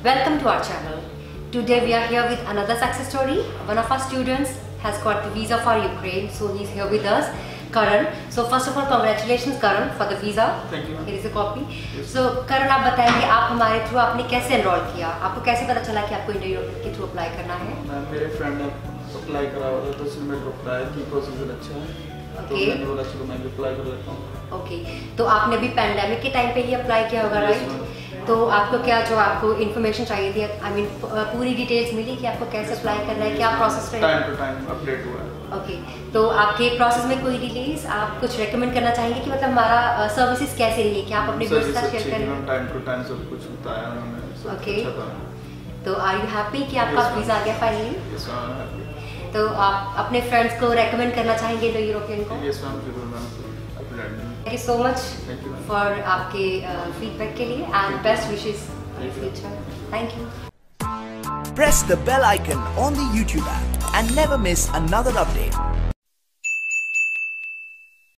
Welcome to our channel. Today we are here with another success story. One of our students has got the visa for Ukraine, so he's here with us, Karan. So first of all, congratulations Karan for the visa. Thank you. Here is a copy. So Karan, आप बताएंगे आप हमारे through आपने कैसे enrol किया, आपको कैसे पता चला कि आपको इंडिया के थ्रू अप्लाई करना है? मैम मेरे फ्रेंड ने अप्लाई करा हुआ था तो उसने मेरे को बताया कि प्रोसीजर अच्छा है। तो मैंने बोला चलो मैं भी अप्लाई कर लेता हूँ। ओके, तो आपने भी पैंडेमिक के टाइम पे ही अप्लाई किया होगा, राइट? तो आपको क्या जो आपको इन्फॉर्मेशन चाहिए थी, आई मीन पूरी डिटेल्स मिली कि आपको कैसे अप्लाई करना है, क्या प्रोसेस रहेगा? टाइम टू टाइम अपडेट हुआ है। ओके, तो आपके प्रोसेस में कोई डिटेल्स आप कुछ रेकमेंड करना चाहेंगे कि मतलब हमारा सर्विसेज कैसे रही है, क्या आप अपने दोस्त के साथ शेयर करें? टाइम टू टाइम सब कुछ बताया उन्होंने। ओके, तो आर यू हैप्पी कि आपका वीज़ा आ गया finally? Yes ma'am, I am happy. तो आप अपने फ्रेंड्स को रेकमेंड करना चाहेंगे इंडो यूरोपियन को? यस मैम, जरूर मैम। Thank you so much for आपके फीडबैक के लिए and best wishes in future. Thank you. Press the bell icon on the YouTube app and never miss another update.